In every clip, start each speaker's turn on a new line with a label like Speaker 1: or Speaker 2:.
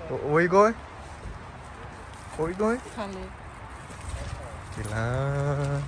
Speaker 1: Where you going? Where you going?
Speaker 2: Thailand.
Speaker 1: Thailand.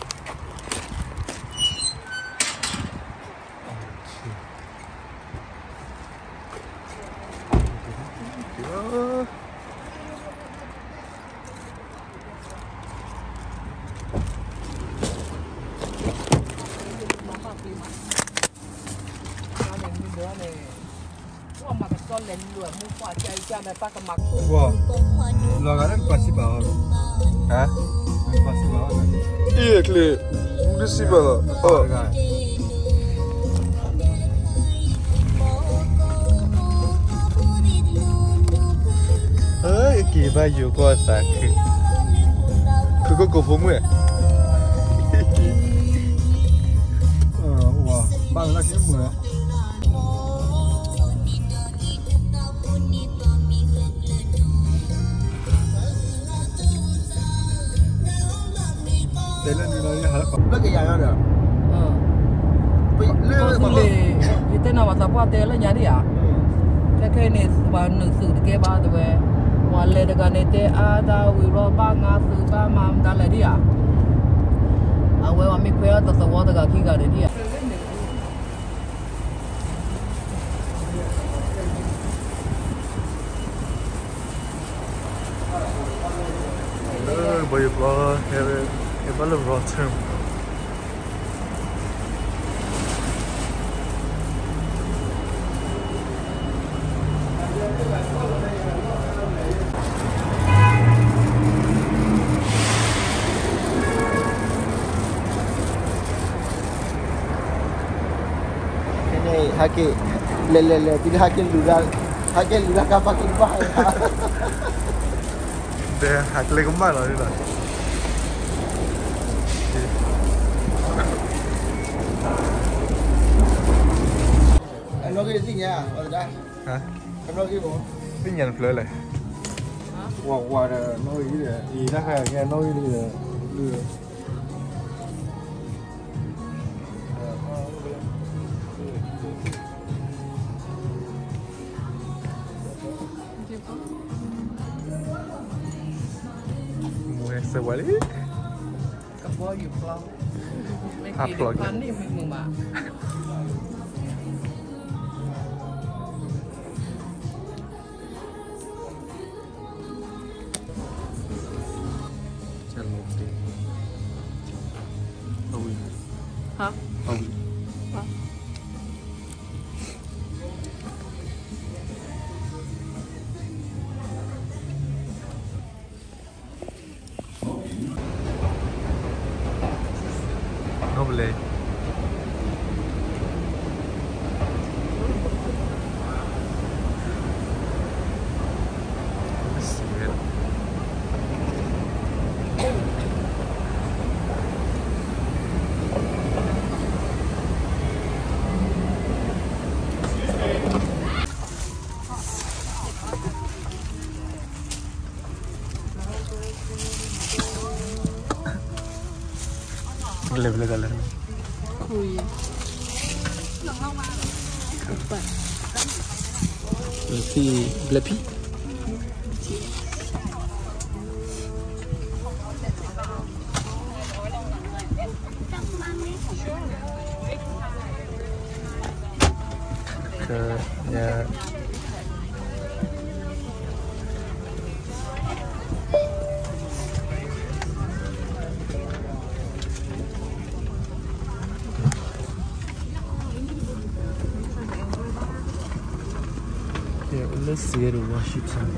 Speaker 1: Okay. Wow, logaran pasti bawa. Hah? Pasti bawa kan? Iya, kli. Pasti bawa. Oh. baju gua sakit. 그거 보면. 와, 빵나 지금 뭐야? Thailand ni hal apa ke yang ada?
Speaker 2: Itu nama siapa Thailand jadi ya? Lekas ni sebuah nasi dekat bawah tu, wala dekat ni ada wira bangga suka mam dah lagi ya. Awak ambil kuih atau sebuah dekat kiri ada dia.
Speaker 1: Bayıklar, evet, böyle rahatım.
Speaker 3: Ini haki, le, tidak haki luar kapal kembang.
Speaker 1: Deh, hakle kembang lah ini.
Speaker 3: Nó cái gì nhỉ? Ở đây.
Speaker 1: Hả?
Speaker 3: Nó cái bộ.
Speaker 1: Cái nhận fleur này.
Speaker 3: Wow, là nó cái gì? Ý là hay nghe nó cái gì?
Speaker 1: Sewali.
Speaker 2: Kapal you plug. Plug ni memang. Hả?
Speaker 1: Không.
Speaker 2: Hả?
Speaker 1: Không boleh. Boleh color.
Speaker 2: Khui.
Speaker 1: Blapi. Ya. Let's see the worship song.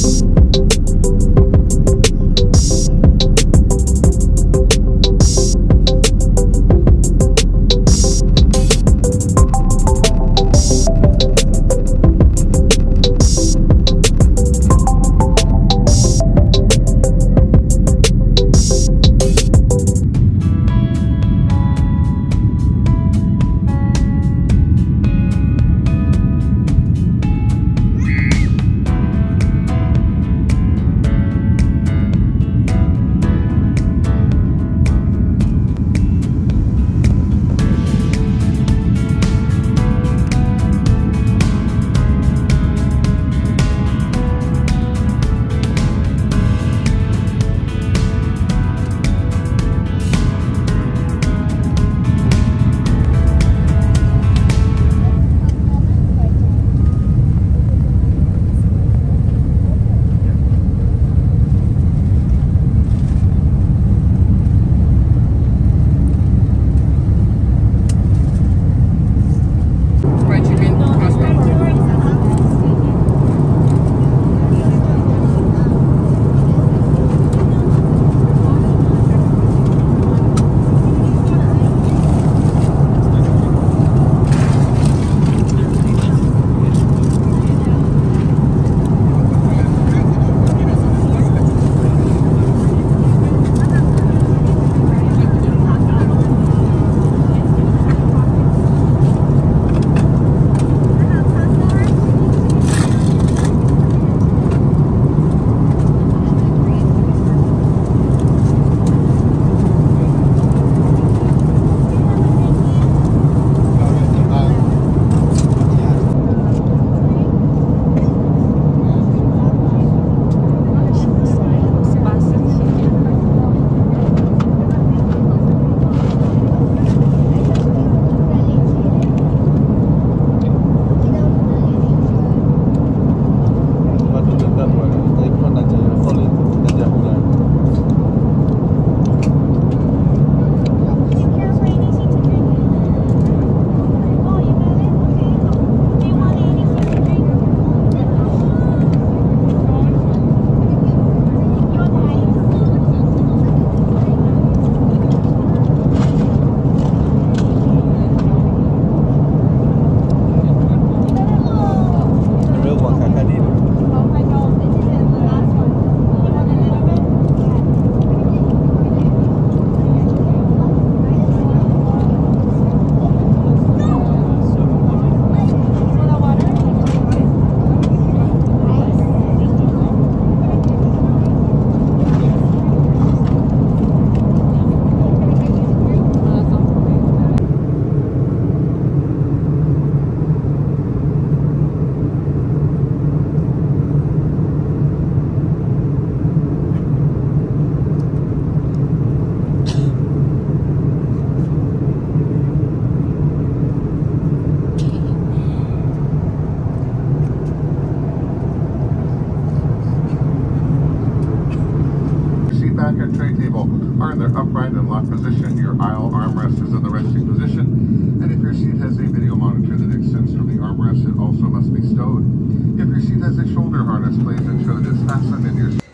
Speaker 4: are in their upright and locked position. Your aisle armrest is in the resting position. And if your seat has a video monitor that extends from the armrest, it also must be stowed. If your seat has a shoulder harness, please ensure that it's fastened in your seat.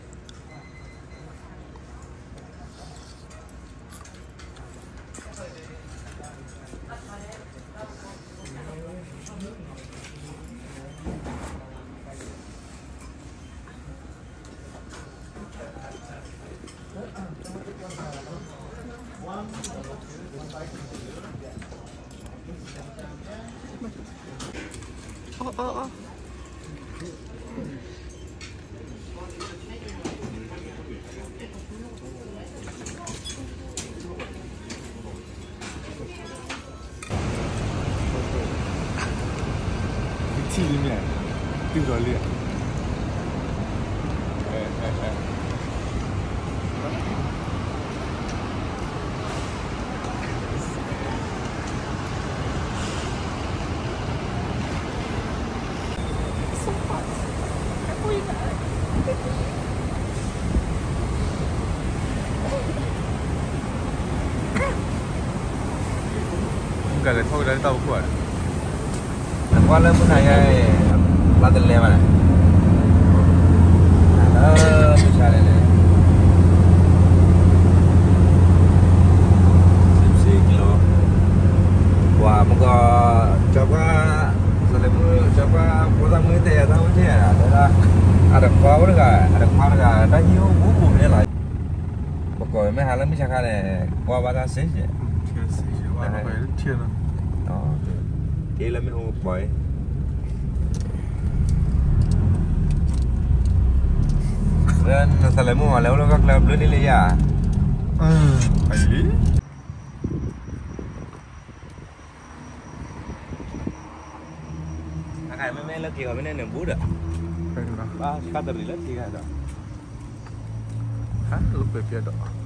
Speaker 2: Oh.
Speaker 1: 气里面丢着脸。Enggak ada tahu dari tahu kuat.
Speaker 3: Kuala pun hanya Latin level.
Speaker 1: lemu coba potong mete ya tahu je ada kau ada dah hiu bubu ni lah. Pokoknya meh halam macam mana kau baca sih je.
Speaker 3: Wah, baik dia lah.
Speaker 1: Oh, dia lah meh hong boy. Dan selemu malam lo kak lem ni le ya.
Speaker 3: Baik.
Speaker 1: Akai meh lagi kau meh ni budak.
Speaker 3: Baiklah.
Speaker 1: Bah, kata dia lagi kan dah.
Speaker 3: Hah, lupa dia dah.